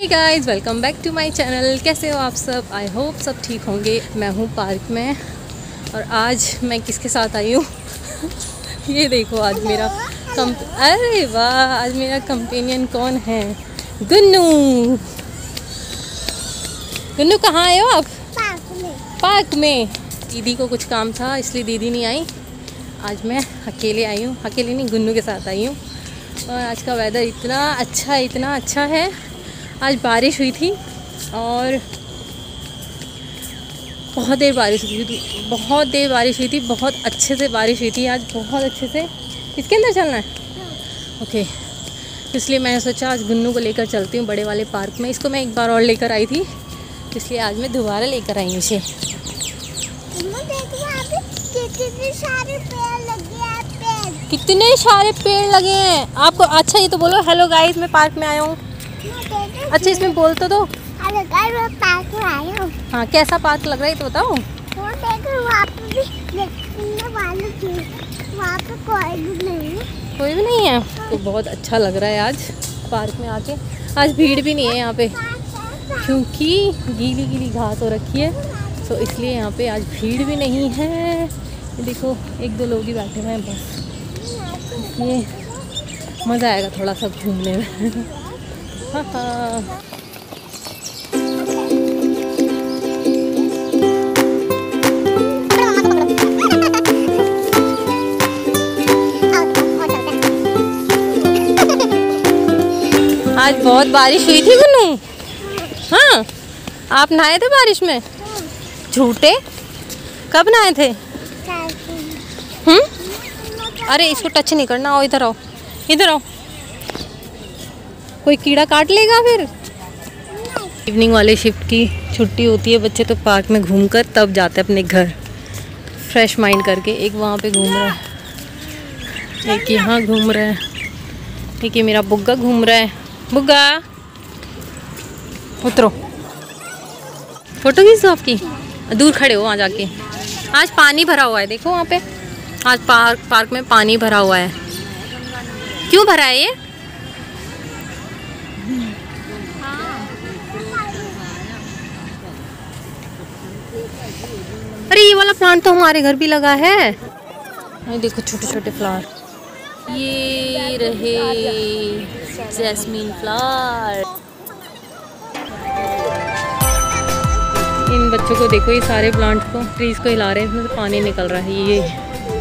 Guys, welcome back to my channel. कैसे हो आप सब? आई होप सब ठीक होंगे। मैं हूँ पार्क में और आज मैं किसके साथ आई हूँ ये देखो, आज मेरा अरे वाह, आज मेरा कंपेनियन कौन है? गुन्नू। गुन्नू, कहाँ आए हो आप? पार्क में। दीदी को कुछ काम था इसलिए दीदी नहीं आई। आज मैं अकेले आई हूँ, अकेले नहीं, गुन्नू के साथ आई हूँ। और आज का वेदर इतना अच्छा है। आज बारिश हुई थी और बहुत देर बारिश हुई थी, बहुत अच्छे से बारिश हुई थी आज, बहुत अच्छे से। इसके अंदर चलना है? ओके। इसलिए मैंने सोचा आज गुन्नू को लेकर चलती हूँ बड़े वाले पार्क में। इसको मैं एक बार और लेकर आई थी, इसलिए आज मैं दोबारा लेकर आई हूँ इसे। कितने सारे पेड़ लगे हैं आपको? अच्छा ये तो बोलो, हेलो गाइस मैं पार्क में आया हूँ। अच्छा इसमें बोल तो दो। हेलो गाइस मैं पार्क में आया हूँ। हाँ, कैसा पार्क लग रहा है तो बताओ। वहाँ पे भी वहाँ पे कोई भी नहीं है तो बहुत अच्छा लग रहा है आज पार्क में आके। आज भीड़ भी नहीं है यहाँ पे क्योंकि गीली घास हो रखी है, तो इसलिए यहाँ पे आज भीड़ भी नहीं है। ये देखो, एक दो लोग ही बैठे हुए हैं बस, ये मज़ा आएगा थोड़ा सा घूमने में। हाँ। आज बहुत बारिश हुई थी गुन्नू। हाँ, आप नहाए थे बारिश में? झूठे, कब नहाए थे? अरे इसको टच नहीं करना। आओ इधर आओ, इधर आओ, कोई कीड़ा काट लेगा फिर। इवनिंग वाले शिफ्ट की छुट्टी होती है, बच्चे तो पार्क में घूमकर तब जाते हैं अपने घर फ्रेश माइंड करके। एक वहाँ पे घूम रहा है, एक यहाँ घूम रहा है, एक ये मेरा बुग्गा घूम रहा है। बुग्गा उतरो, फोटो खींच दो आपकी। दूर खड़े हो वहाँ जाके। आज पानी भरा हुआ है, देखो वहाँ पे। आज पार्क में पानी भरा हुआ है। क्यों भरा है ये? अरे ये वाला प्लांट तो हमारे घर भी लगा है। ये देखो छोटे छोटे फ्लावर, ये रहे जैस्मीन फ्लावर। इन बच्चों को देखो, ये सारे प्लांट को, ट्रीज को हिला रहे हैं, इसमें से पानी निकल रहा है। ये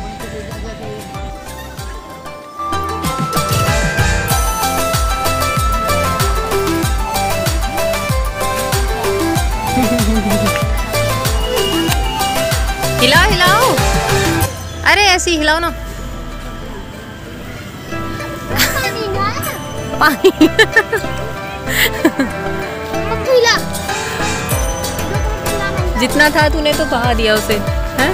हिलाओ। अरे ऐसे ही हिलाओ ना। पानी जितना था तूने तो बहा दिया उसे, हैं?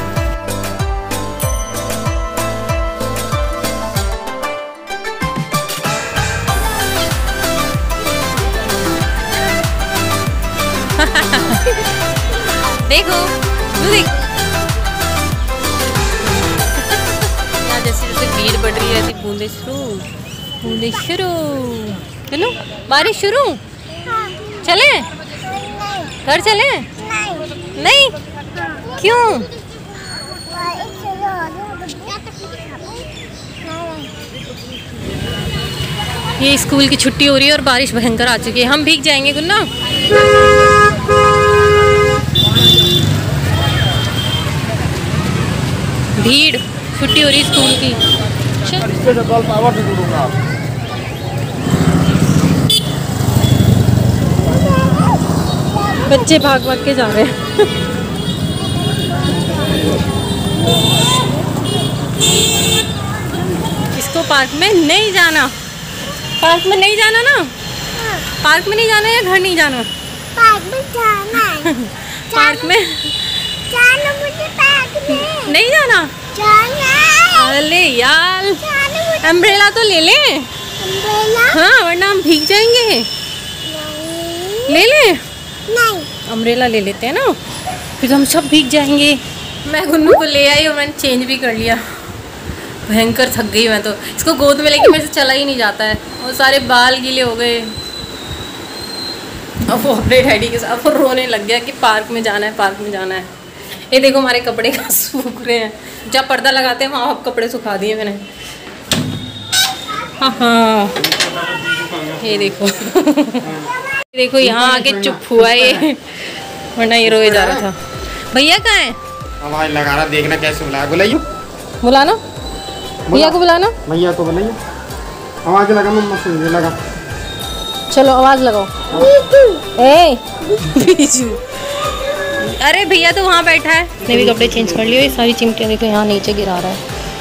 देखो देख, यहाँ जैसे भीड़ बढ़ रही है, ऐसी बूंदे शुरू। चलो बारिश शुरू। चले घर चले? नहीं। क्यों? ये स्कूल की छुट्टी हो रही है और बारिश भयंकर आ चुकी है। हम भीग जाएंगे गुन्ना। भीड़, छुट्टी हो रही स्कूल की। बच्चे भाग के जा रहे हैं। इसको पार्क में नहीं जाना। पार्क में नहीं जाना ना? पार्क में नहीं जाना या घर नहीं जाना? पार्क में जाना है। पार्क में जाना, मुझे पार्क में नहीं जाना। अरे यार, अम्ब्रेला तो ले ले। हाँ, वरना हम भीग जाएंगे। ले ले। नहीं, अम्ब्रेला ले लेते हैं ना, फिर हम सब भीग जाएंगे। मैं गुन्नू को ले आई और मैंने चेंज भी कर लिया। भयंकर थक गई मैं तो। इसको गोद में लेके मेरे से चला ही नहीं जाता है, और सारे बाल गीले हो गए। अब वो अपने डैडी के साथ वो रोने लग गया कि पार्क में जाना है, पार्क में जाना है। ये देखो हमारे कपड़े का सूख रहे हैं, जब पर्दा लगाते हैं वहाँ कपड़े सुखा दिए मैंने। हाँ ये देखो ये देखो यहाँ आके चुप हुआ ये, वरना ये रोए जा रहा था। भैया कहाँ है? आवाज लगा रहा, देखना कैसे बुलाया। बुलाइए, बुलाना भैया को, बुलाना भैया को बुलाइए। आवाज लगा मम्मा से, लगा। चलो आवाज लगाओ। ए बीजू, अरे भैया तो वहाँ बैठा है। ने भी कपड़े चेंज कर लिए। सारी चिमटियाँ देखो यहाँ नीचे गिरा रहा है।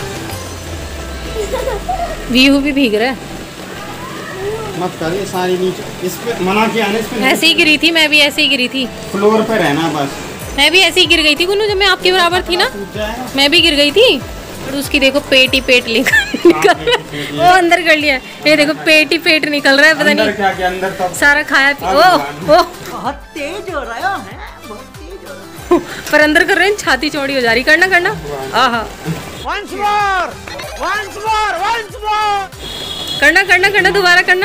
व्यू भी भीग रहा है। मत करिए, सारी नीचे। इस पे मना किया ना, इस पे ऐसे ही गिरी थी, मैं भी ऐसे ही गिरी थी। फ्लोर पे रहना बस। मैं भी ऐसे ही गिर गई थी गुन्नू, जब मैं आपके बराबर थी ना, मैं भी गिर गई थी। और उसकी देखो पेट ही पेट निकल वो अंदर कर लिया। ये देखो पेट ही पेट निकल रहा है, पता नहीं क्या क्या अंदर तब सारा खाया पी। ओ बहुत तेज हो रहा है, बहुत तेज हो रहा है। पर अंदर कर रहे हैं, छाती चौड़ी हो जा रही। करना करना, आहा Once more, once more, once more. करना करना करना, दोबारा करना।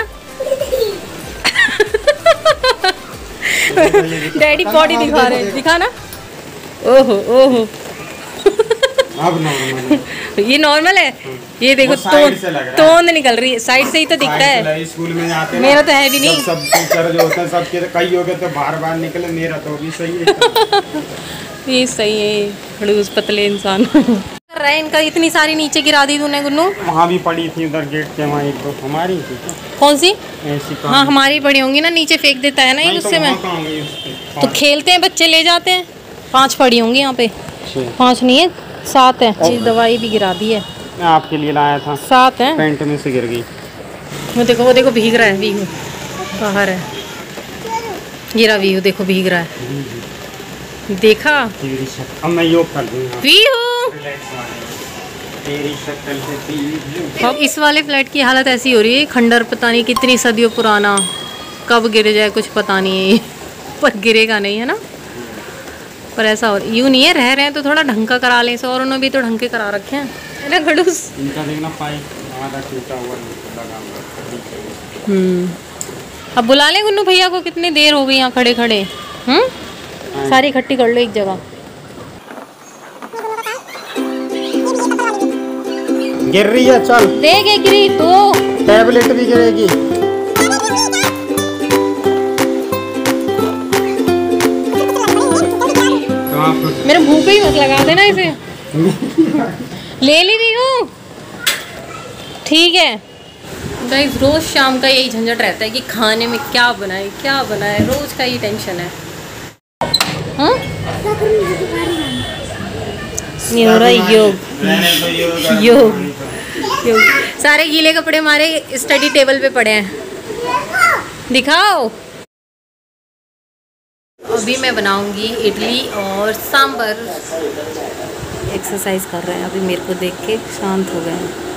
डैडी बॉडी दिखा रहे हैं, दिखाना। ओहो ओहो अब नॉर्मल ये नॉर्मल है। ये देखो तोंद निकल रही है, साइड से ही तो दिखता है। स्कूल में जाते मेरा तो है भी नहीं। सब टीचर जो होते हैं सबके कई हो गए तो बार बार निकले, मेरा तो भी सही है। ये सही है, खड़ूस पतले इंसान कर रहा है। इनका इतनी सारी नीचे गिरा दी तूने गुन्नू। वहाँ भी पड़ी थी उधर गेट के वहाँ एक दो हमारी थी। कौन सी? ऐसी हाँ हमारी पड़ी होंगी ना, नीचे फेंक देता है ना ये गुस्से में। तो खेलते हैं बच्चे, ले जाते हैं। 5 पड़ी होंगी यहाँ पे। 5 नहीं है, 7 है। चीज दवाई भी गिरा दी है। मैं आपके लिए लाया था। 7 है। पेंट में से गिर गई। वो देखो भीग रहा है। वीहू बाहर है, गिरा वीहू देखो भीग रहा है। देखा? अब मैं योग कर दूंगा। वीहू तेरी शक्ल से अब इस वाले फ्लैट की हालत ऐसी हो रही है, खंडर पता नहीं कितनी सदियों पुराना, कब गिर जाए कुछ पता नहीं है। पर गिरेगा नहीं है ना, पर ऐसा हो यूँ नहीं है। रह रहे हैं तो थोड़ा ढंग का करा लें इसे, और उन्होंने भी तो ढंग के करा रखे हैं, है ना खड़ूस? इनका देखना पाइप आधा टूटा हुआ लगा। अब बुला लें गुन्नू भैया को, कितनी देर हो गई यहाँ खड़े खड़े। सारी इकट्ठी कर लो एक जगह। गिर रही है, चल देख एक गिरी तो टैबलेट भी गिरेगी। मेरे मुंह पे ही मत लगा देना इसे। ले ली भी हूँ, ठीक है। गाइस रोज शाम का यही झंझट रहता है कि खाने में क्या बनाए क्या बनाए, रोज का ये टेंशन है। हाँ ये हो रहा है योग योग योग। सारे गीले कपड़े हमारे स्टडी टेबल पे पड़े हैं, दिखाओ। अभी मैं बनाऊंगी इडली और सांभर। एक्सरसाइज कर रहे हैं अभी, मेरे को देख के शांत हो गए हैं।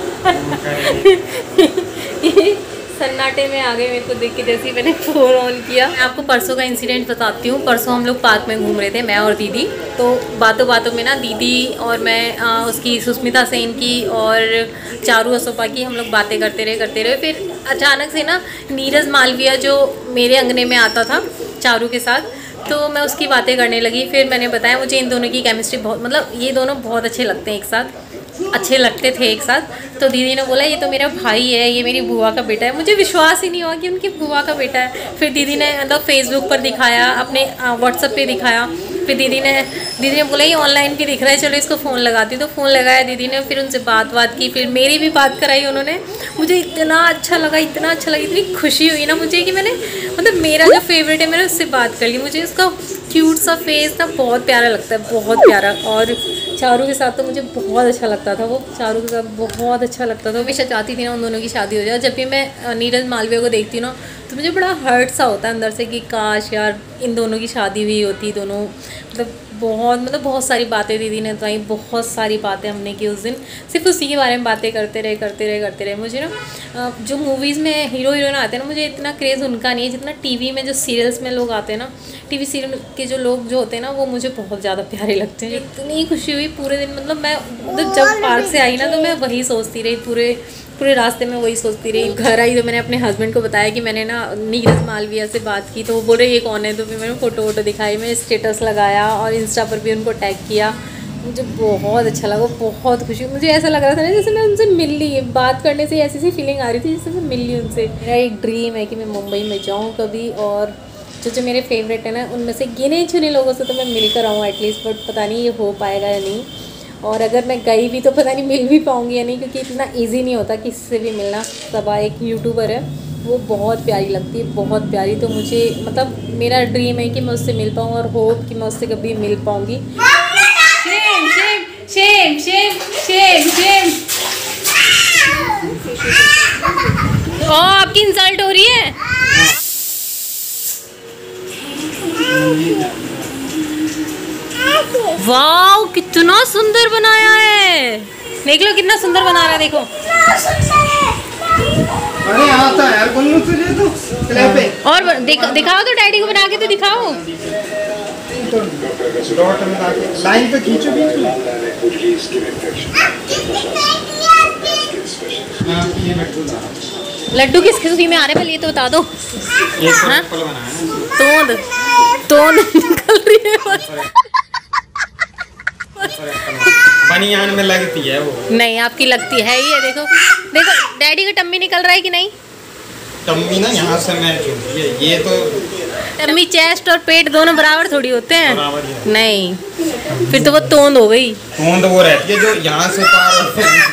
सन्नाटे में आ गए मेरे को देख के, जैसे ही मैंने फ़ोन ऑन किया। मैं आपको परसों का इंसिडेंट बताती हूँ। परसों हम लोग पार्क में घूम रहे थे, मैं और दीदी। तो बातों बातों में ना दीदी और मैं उसकी सुष्मिता सेन की और चारू असोपा की हम लोग बातें करते रहे। फिर अचानक से ना नीरज मालविया जो मेरे अंगने में आता था चारू के साथ, तो मैं उसकी बातें करने लगी। फिर मैंने बताया मुझे इन दोनों की केमिस्ट्री बहुत, मतलब ये दोनों बहुत अच्छे लगते हैं एक साथ, अच्छे लगते थे एक साथ। तो दीदी ने बोला ये तो मेरा भाई है, ये मेरी बुआ का बेटा है। मुझे विश्वास ही नहीं हुआ कि उनकी बुआ का बेटा है। फिर दीदी ने मतलब फेसबुक पर दिखाया, अपने व्हाट्सएप पे दिखाया। फिर दीदी ने बोला ये ऑनलाइन भी दिख रहा है, चलो इसको फ़ोन लगाती। तो फ़ोन लगाया दीदी ने, फिर उनसे बात की, फिर मेरी भी बात कराई उन्होंने। मुझे इतना अच्छा लगा, इतनी खुशी हुई ना मुझे कि मैंने मतलब मेरा जो फेवरेट है मैंने उससे बात कर ली। मुझे उसका क्यूट सा फेस ना बहुत प्यारा लगता है, बहुत प्यारा। और चारू के साथ तो मुझे बहुत अच्छा लगता था, वो चारू के साथ बहुत अच्छा लगता था। हमेशा चाहती थी ना उन दोनों की शादी हो जाए। जब भी मैं नीरज मालविया को देखती हूँ ना तो मुझे बड़ा हर्ट सा होता है अंदर से कि काश यार इन दोनों की शादी हुई होती। दोनों बहुत सारी बातें दीदी ने बताई, बहुत सारी बातें हमने की उस दिन। सिर्फ उसी के बारे में बातें करते रहे। मुझे ना जो मूवीज़ में हीरो हीरोइन आते हैं ना, मुझे इतना क्रेज़ उनका नहीं है जितना टीवी में जो सीरियल्स में लोग आते हैं ना। टीवी सीरियल के जो लोग जो होते हैं ना वो मुझे बहुत ज़्यादा प्यारे लगते हैं। इतनी खुशी हुई पूरे दिन, मतलब मैं जब पार्क से आई ना तो मैं वही सोचती रही पूरे रास्ते में वही सोचती रही। घर आई तो मैंने अपने हस्बैंड को बताया कि मैंने ना नीरज मालविया से बात की, तो वो बोल रहे ये कौन है, तो फिर मैंने फ़ोटो वोटो दिखाई, मैं स्टेटस लगाया और इंस्टा पर भी उनको टैग किया। मुझे बहुत अच्छा लगा, बहुत खुशी, मुझे ऐसा लग रहा था ना जैसे मैं उनसे मिल ली, बात करने से ऐसी सी फीलिंग आ रही थी जैसे मैं मिल ली उनसे। मेरा एक ड्रीम है कि मैं मुंबई में जाऊँ कभी, और जो मेरे फेवरेट है ना उनमें से गिने चुने लोगों से तो मैं मिलकर आऊँ एटलीस्ट, बट पता नहीं ये हो पाएगा या नहीं। और अगर मैं गई भी तो पता नहीं मिल भी पाऊँगी या नहीं, क्योंकि इतना ईजी नहीं होता किसी से भी मिलना। सबा एक यूट्यूबर है, वो बहुत प्यारी लगती है, बहुत प्यारी, तो मुझे मतलब मेरा ड्रीम है कि मैं उससे मिल पाऊँ, और होप कि मैं उससे कभी मिल पाऊँगी। Shame shame shame shame shame shame. Oh आपकी इंसल्ट हो रही है। वाओ कितना सुंदर बनाया है, देख लो कितना सुंदर बना रहा है, देखो। अरे आता है यार गुन्नू तुझे तो क्लैप पे। और दिखाओ तो डैडी को बना के तो दिखाओ। डॉट में आके लाइन पे खींचो बीच में। ये लड्डू किस खुशी में आ रहे हैं पहले ये तो बता दो। हाँ? तोंद तोंद निकल रही है बनियान में लगती है वो। नहीं आपकी लगती है ही है, देखो देखो डैडी का टम्मी निकल रहा है कि नहीं। टम्मी ना यहाँ से मैच होती है, ये तो टम्मी चेस्ट और पेट दोनों बराबर थोड़ी होते हैं। नहीं फिर तो वो तोंद हो गई। तोंद वो रहती है जो यहाँ से पार होते हैं।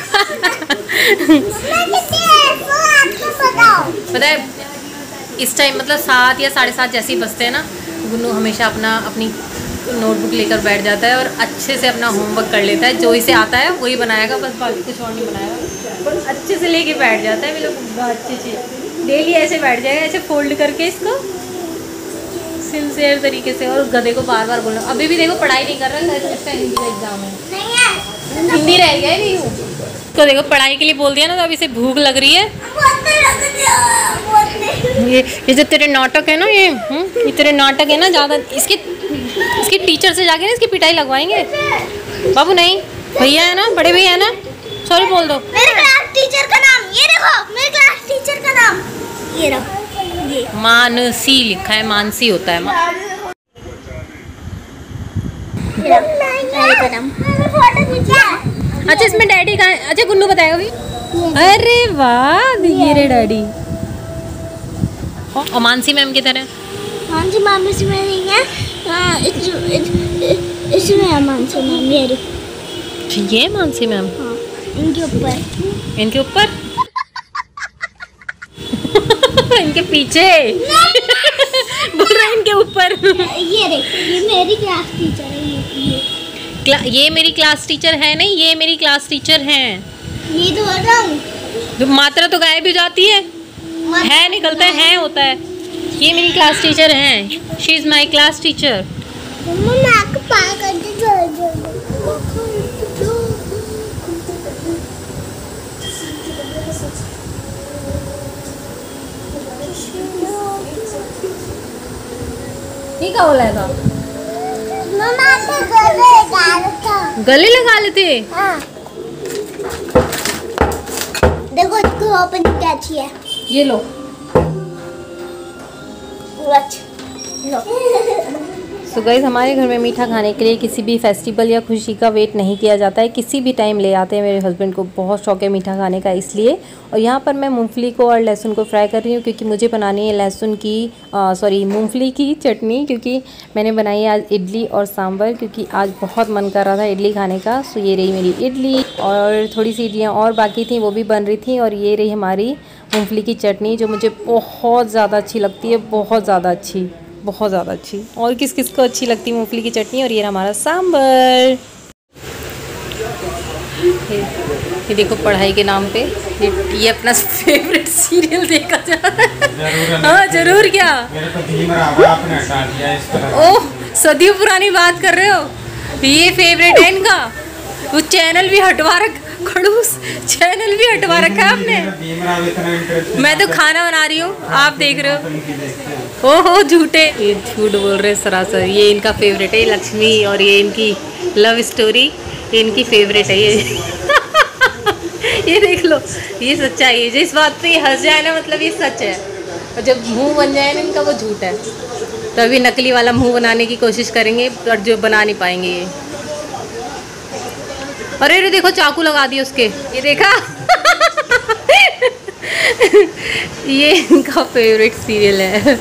पता है इस टाइम मतलब 7 या 7:30 जैसे ही बजते हैं ना, गुन्नू हमेशा अपनी नोटबुक लेकर बैठ जाता है और अच्छे से अपना होमवर्क कर लेता है। जो इसे आता है वही बनाएगा, बस बाकी कुछ और नहीं बनाएगा, और अच्छे से लेके बैठ जाता है। मेरे लोग अच्छे से डेली ऐसे बैठ जाएगा, ऐसे फोल्ड करके इसको सिंसियर तरीके से, और गधे को बार बार बोलना। अभी भी देखो पढ़ाई नहीं कर रहा, इसका हिंदी का एग्जाम है, हिंदी रह गया नहीं हूँ तो देखो पढ़ाई के लिए बोल दिया ना, तो अभी इसे भूख लग रही है। ये जो तेरे नाटक है ना, ये तेरे नाटक है ना ज़्यादा, इसके टीचर से जाके ना इसकी पिटाई लगवाएंगे। बाबू नहीं, भैया है ना, बड़े भैया है ना, सॉरी बोल दो। मेरे क्लास टीचर का नाम ये देखो, मेरे क्लास टीचर का नाम ये रखो, ये मानसी लिखा है, मानसी होता है। अच्छा इसमें डैडी का, अच्छा गुन्नू बताएगा भी। अरे वाह ये रे डैडी। और मानसी मैम की तरह। मानसी मैम इसमें नहीं है, इसमें है मानसी मैम, ये मानसी मैम। हाँ इनके ऊपर, इनके ऊपर इनके पीछे बोल रहे इनके ऊपर। ये देखो ये मेरी क्लास टीचर है, ये मेरी क्लास टीचर है नहीं, ये मेरी क्लास टीचर हैं। ये तो बता हूँ, तो मात्रा तो गायब हो जाती है निकलता है होता है। ये मेरी क्लास टीचर हैं, she is my class teacher. ठीक है बोला था, गले लगा लेते। हाँ। देखो इसको ओपन कैची है, ये लो लो। सो गाइस हमारे घर में मीठा खाने के लिए किसी भी फेस्टिवल या खुशी का वेट नहीं किया जाता है, किसी भी टाइम ले आते हैं। मेरे हस्बैंड को बहुत शौक है मीठा खाने का, इसलिए। और यहाँ पर मैं मूंगफली को और लहसुन को फ्राई कर रही हूँ, क्योंकि मुझे बनानी है मूंगफली की चटनी, क्योंकि मैंने बनाई है आज इडली और सांभर, क्योंकि आज बहुत मन कर रहा था इडली खाने का। सो ये रही मेरी इडली, और थोड़ी सी इडलियाँ और बाकी थी वो भी बन रही थी, और ये रही हमारी मूंगफली की चटनी, जो मुझे बहुत ज़्यादा अच्छी लगती है, बहुत ज़्यादा अच्छी। और किस किस को अच्छी लगती है मूंगफली की चटनी। और ये हमारा सांभर। ये देखो पढ़ाई के नाम पे ये अपना फेवरेट सीरियल देखा जा रहा है। हाँ जरूर, क्या ओह सदियों पुरानी बात कर रहे हो, ये फेवरेट है इनका। वो चैनल भी हटवा खड़ूस चैनल भी हटवा रखा है आपने। मैं तो खाना बना रही हूँ, आप देख रहे हो। ओहो झूठे, ये झूठ बोल रहे सरासर। ये इनका फेवरेट है लक्ष्मी, और ये इनकी लव स्टोरी, ये इनकी फेवरेट है। ये देख लो, ये सच्चाई है। जिस बात पे ये हंस जाए ना, मतलब ये सच है, और जब मुंह बन जाए ना इनका, वो झूठ है। तो अभी नकली वाला मुंह बनाने की कोशिश करेंगे, पर जो बना नहीं पाएंगे ये। अरे अरे देखो, चाकू लगा दिए उसके, ये देखा। ये इनका फेवरेट सीरियल है।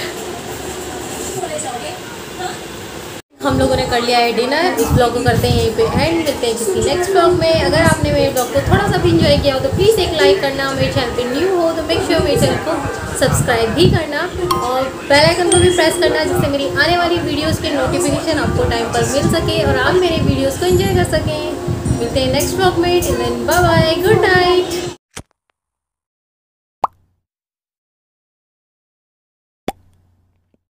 हम लोगों ने कर लिया है डिनर। इस ब्लॉग को करते हैं यहीं पे एंड, मिलते हैं किसी नेक्स्ट ब्लॉग में। अगर आपने मेरे ब्लॉग को थोड़ा सा भी इंजॉय किया हो तो प्लीज़ एक लाइक करना। मेरे चैनल पे न्यू हो तो मेक श्योर मेरे चैनल को सब्सक्राइब भी करना और बेल आइकन को भी प्रेस करना, जिससे मेरी आने वाली वीडियोस के नोटिफिकेशन आपको टाइम पर मिल सके और आप मेरे वीडियोस को एंजॉय कर सकें। मिलते हैं नेक्स्ट ब्लॉग में। Till then bye bye, good night.